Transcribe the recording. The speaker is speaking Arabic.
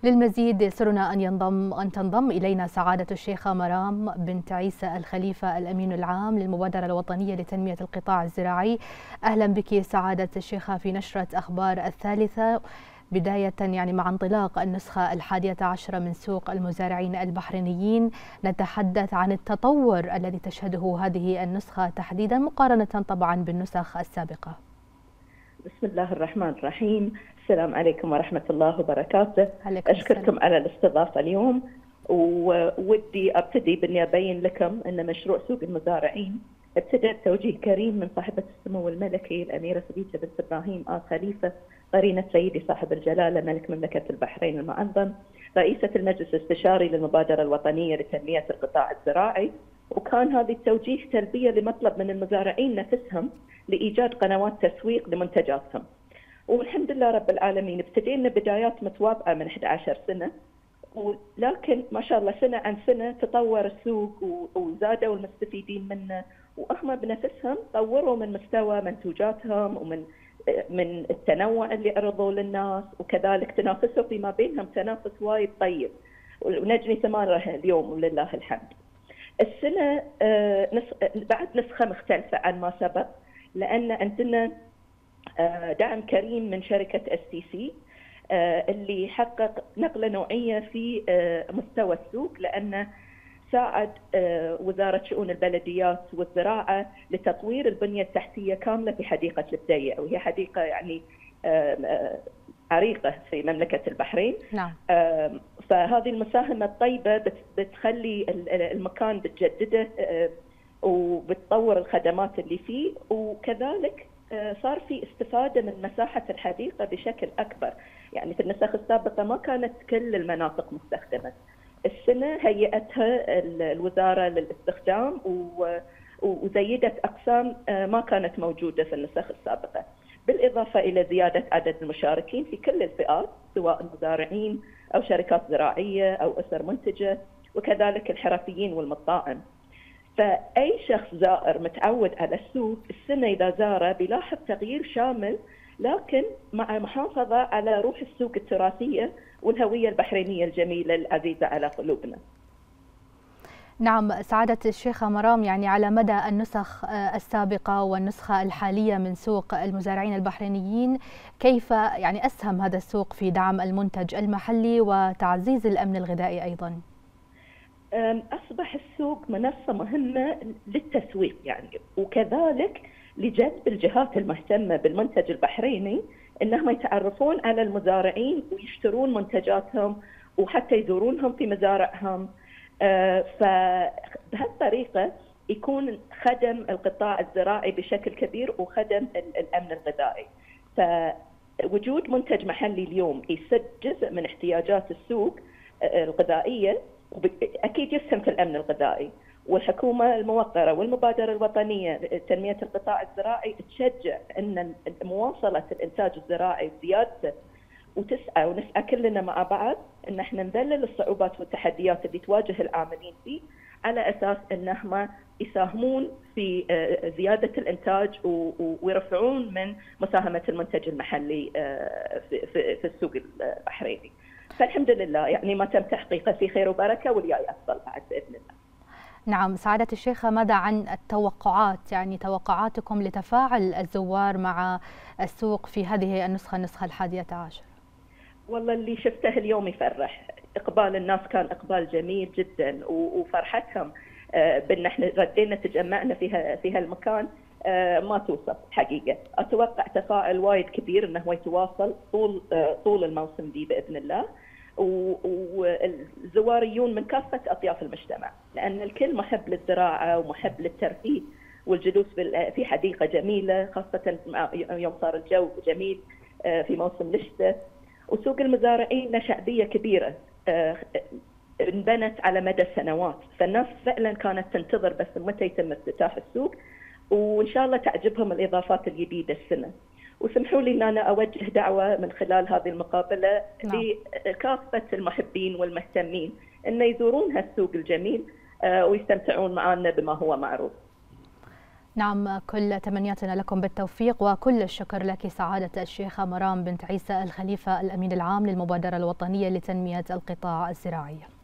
للمزيد يسرنا أن تنضم إلينا سعادة الشيخة مرام بنت عيسى الخليفة الأمين العام للمبادرة الوطنية لتنمية القطاع الزراعي. أهلا بك سعادة الشيخة في نشرة أخبار الثالثة، بداية مع انطلاق النسخة 11 من سوق المزارعين البحرينيين. نتحدث عن التطور الذي تشهده هذه النسخة تحديدا مقارنة طبعا بالنسخ السابقة. بسم الله الرحمن الرحيم. السلام عليكم ورحمة الله وبركاته. أشكركم على الاستضافة اليوم، وودي أبتدي بإني أبين لكم أن مشروع سوق المزارعين ابتدأ بتوجيه كريم من صاحبة السمو الملكي الأميرة خديجة بنت إبراهيم آل خليفة قرينة سيدي صاحب الجلالة ملك مملكة البحرين المعظم، رئيسة المجلس الاستشاري للمبادرة الوطنية لتنمية القطاع الزراعي. وكان هذا التوجيه تلبية لمطلب من المزارعين نفسهم لإيجاد قنوات تسويق لمنتجاتهم. والحمد لله رب العالمين ابتدينا بدايات متواضعة من 11 سنة، ولكن ما شاء الله سنة عن سنة تطور السوق وزادوا المستفيدين منه، وهم بنفسهم طوروا من مستوى منتوجاتهم ومن التنوع اللي عرضوا للناس، وكذلك تنافسوا فيما بينهم تنافس وايد طيب ونجني ثماره اليوم ولله الحمد. السنة بعد نسخة مختلفة عن ما سبق، لأن عندنا دعم كريم من شركة STC اللي حقق نقلة نوعية في مستوى السوق، لأنه ساعد وزارة شؤون البلديات والزراعة لتطوير البنية التحتية كاملة في حديقة البديع، وهي حديقة عريقة في مملكة البحرين. نعم. فهذه المساهمة الطيبة بتخلي المكان بتجدده وبتطور الخدمات اللي فيه، وكذلك صار في استفادة من مساحة الحديقة بشكل أكبر. يعني في النسخ السابقة ما كانت كل المناطق مستخدمة، السنة هيئتها الوزارة للاستخدام وزيدت أقسام ما كانت موجودة في النسخ السابقة، بالإضافة إلى زيادة عدد المشاركين في كل الفئات سواء المزارعين أو شركات زراعية أو أسر منتجة، وكذلك الحرفيين والمطاعم. فأي شخص زائر متعود على السوق السنة إذا زاره بيلاحظ تغيير شامل، لكن مع محافظة على روح السوق التراثية والهوية البحرينية الجميلة العزيزة على قلوبنا. نعم سعادة الشيخة مرام، على مدى النسخ السابقة والنسخة الحالية من سوق المزارعين البحرينيين، كيف أسهم هذا السوق في دعم المنتج المحلي وتعزيز الأمن الغذائي أيضا؟ أصبح السوق منصة مهمة للتسويق وكذلك لجذب الجهات المهتمة بالمنتج البحريني أنهم يتعرفون على المزارعين ويشترون منتجاتهم وحتى يزورونهم في مزارعهم. فبهالطريقة يكون خدم القطاع الزراعي بشكل كبير وخدم الأمن الغذائي. فوجود منتج محلي اليوم يسد جزء من احتياجات السوق الغذائية، أكيد يسهم في الأمن الغذائي. والحكومة الموقرة والمبادرة الوطنية لتنمية القطاع الزراعي تشجع أن مواصلة الإنتاج الزراعي وزيادته، ونسعى كلنا مع بعض أن احنا نذلل الصعوبات والتحديات اللي تواجه العاملين فيه، على أساس أنهم يساهمون في زيادة الإنتاج ويرفعون من مساهمة المنتج المحلي في السوق البحريني. فالحمد لله ما تم تحقيقه في خير وبركة، والجاي أفضل بعد بإذن الله. نعم سعادة الشيخة، ماذا عن التوقعات؟ توقعاتكم لتفاعل الزوار مع السوق في هذه النسخة 11؟ والله اللي شفته اليوم يفرح. إقبال الناس كان إقبال جميل جدا، وفرحتهم بأن احنا ردينا تجمعنا في هالمكان ما توصف حقيقة. أتوقع تفاعل وايد كبير أنه يتواصل طول الموسم دي بإذن الله، والزواريون من كافة أطياف المجتمع، لأن الكل محب للزراعة ومحب للترفيه والجلوس في حديقة جميلة، خاصة يوم صار الجو جميل في موسم الشتاء. وسوق المزارعين له شعبية كبيرة انبنت على مدى السنوات، فالناس فعلا كانت تنتظر بس متى يتم افتتاح السوق، وإن شاء الله تعجبهم الإضافات الجديدة السنة. وسمحوا لي أن أنا أوجه دعوة من خلال هذه المقابلة لكافة المحبين والمهتمين أن يزورون هالسوق الجميل ويستمتعون معنا بما هو معروف. نعم، كل تمنياتنا لكم بالتوفيق، وكل الشكر لك سعادة الشيخة مرام بنت عيسى الخليفة الأمين العام للمبادرة الوطنية لتنمية القطاع الزراعي.